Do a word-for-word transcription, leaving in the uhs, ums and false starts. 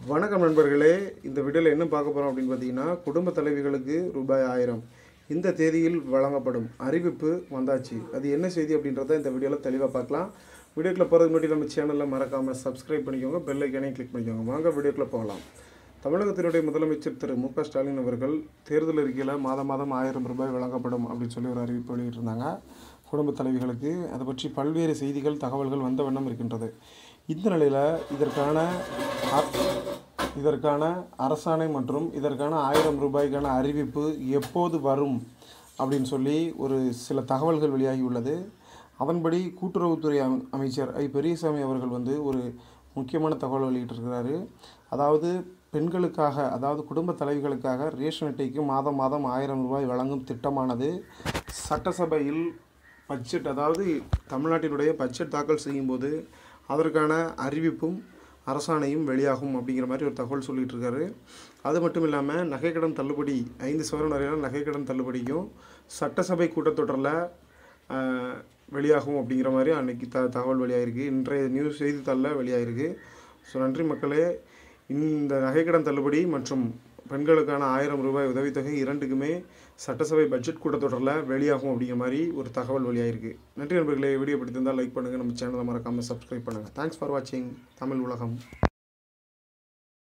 வணக்கம் நண்பர்களே, இந்த வீடியோவில் என்ன பார்க்க போகிறோம் அப்படின்னு பார்த்தீங்கன்னா, குடும்ப தலைவிகளுக்கு ரூபாய் ஆயிரம் இந்த தேதியில் வழங்கப்படும் அறிவிப்பு வந்தாச்சு. அது என்ன செய்தி அப்படின்றத இந்த வீடியோவில் தெளிவாக பார்க்கலாம். வீடியோக்குள்ள போகிறதுக்கு முன்னாடி நம்ம சேனலில் மறக்காமல் சப்ஸ்கிரைப் பண்ணிக்கோங்க, பெல் ஐக்கானையும் கிளிக் பண்ணிக்கோங்க. வாங்க வீடியோக்குள்ள போகலாம். தமிழகத்தினுடைய முதலமைச்சர் திரு மு க ஸ்டாலின் அவர்கள் தேர்தல் அறிக்கையில் மாதம் மாதம் ஆயிரம் ரூபாய் வழங்கப்படும் அப்படின்னு சொல்லி ஒரு அறிவிப்பு வெளியிட்டிருந்தாங்க குடும்ப தலைவிகளுக்கு. அதை பற்றி பல்வேறு செய்திகள் தகவல்கள் வந்த வண்ணம் இருக்கின்றது. இந்த நிலையில் இதற்கான இதற்கான அரசாணை மற்றும் இதற்கான ஆயிரம் ரூபாய்க்கான அறிவிப்பு எப்போது வரும் அப்படின்னு சொல்லி ஒரு சில தகவல்கள் வெளியாகி உள்ளது. அதன்படி கூட்டுறவுத்துறை அமைச்சர் ஐ பெரியசாமி அவர்கள் வந்து ஒரு முக்கியமான தகவல் வெளியிட்டிருக்கிறாரு. அதாவது பெண்களுக்காக, அதாவது குடும்ப தலைவிகளுக்காக ரேஷன் அட்டைக்கு மாதம் மாதம் ஆயிரம் ரூபாய் வழங்கும் திட்டமானது சட்டசபையில் பட்ஜெட், அதாவது தமிழ்நாட்டினுடைய பட்ஜெட் தாக்கல் செய்யும்போது அதற்கான அறிவிப்பும் அரசாணையும் வெளியாகும் அப்படிங்கிற மாதிரி ஒரு தகவல் சொல்லிகிட்டு இருக்காரு. அது மட்டும் இல்லாமல் நகைக்கடன் தள்ளுபடி, ஐந்து சவரன் வரையான நகைக்கடன் தள்ளுபடியும் சட்டசபை கூட்டத்தொடரில் வெளியாகும் அப்படிங்கிற மாதிரி அன்றைக்கி த தகவல் வெளியாகிருக்கு. இன்றைய நியூஸ் செய்தித்தாளில் வெளியாகிருக்கு. ஸோ நன்றி மக்களே. இந்த நகைக்கடன் தள்ளுபடி மற்றும் பெண்களுக்கான ஆயிரம் ரூபாய் உதவித்தொகை இரண்டுக்குமே சட்டசபை பட்ஜெட் கூட்டத்தொடரில் வெளியாகும் அப்படிங்கிற மாதிரி ஒரு தகவல் வெளியாகிருக்கு. நன்றி நண்பர்களே. வீடியோ பிடித்திருந்தால் லைக் பண்ணுங்கள், நம்ம சேனலை மறக்காமல் சப்ஸ்கிரைப் பண்ணுங்கள். தேங்க்ஸ் ஃபார் வாட்சிங் தமிழ் உலகம்.